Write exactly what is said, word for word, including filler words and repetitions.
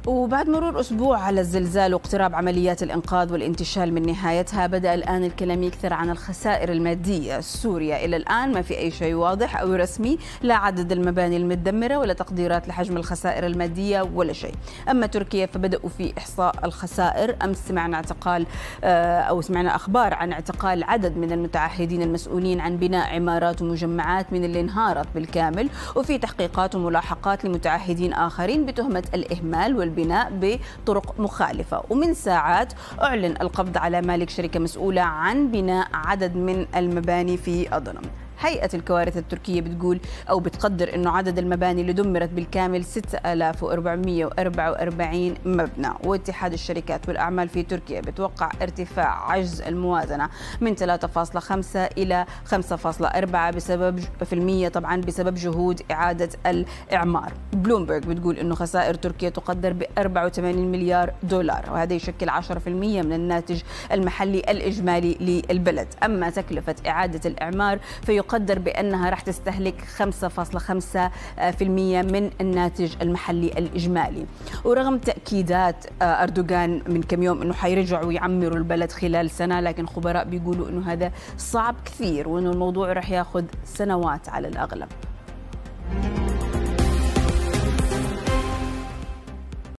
وبعد مرور أسبوع على الزلزال واقتراب عمليات الإنقاذ والانتشال من نهايتها، بدأ الآن الكلام يكثر عن الخسائر المادية. سوريا إلى الآن ما في أي شيء واضح أو رسمي، لا عدد المباني المدمرة ولا تقديرات لحجم الخسائر المادية ولا شيء. أما تركيا فبدأوا في إحصاء الخسائر. أمس سمعنا اعتقال أو سمعنا أخبار عن اعتقال عدد من المتعهدين المسؤولين عن بناء عمارات ومجمعات من اللي انهارت بالكامل، وفي تحقيقات وملاحقات لمتعهدين آخرين بتهمة الإهمال والبناء بطرق مخالفة. ومن ساعات أعلن القبض على مالك شركة مسؤولة عن بناء عدد من المباني في أضرم. هيئة الكوارث التركية بتقول أو بتقدر أنه عدد المباني اللي دمرت بالكامل ستة آلاف وأربعمئة وأربعة وأربعين مبنى. واتحاد الشركات والأعمال في تركيا بتوقع ارتفاع عجز الموازنة من ثلاثة فاصلة خمسة إلى خمسة فاصلة أربعة بسبب في المية طبعا بسبب جهود إعادة الإعمار. بلومبرج بتقول أنه خسائر تركيا تقدر ب أربعة وثمانين مليار دولار، وهذا يشكل عشرة بالمئة من الناتج المحلي الإجمالي للبلد. أما تكلفة إعادة الإعمار في يقدر بأنها راح تستهلك خمسة فاصلة خمسة بالمئة من الناتج المحلي الإجمالي. ورغم تأكيدات أردوغان من كم يوم أنه حيرجعوا يعمروا البلد خلال سنة، لكن خبراء بيقولوا أنه هذا صعب كثير وأنه الموضوع راح ياخذ سنوات على الأغلب.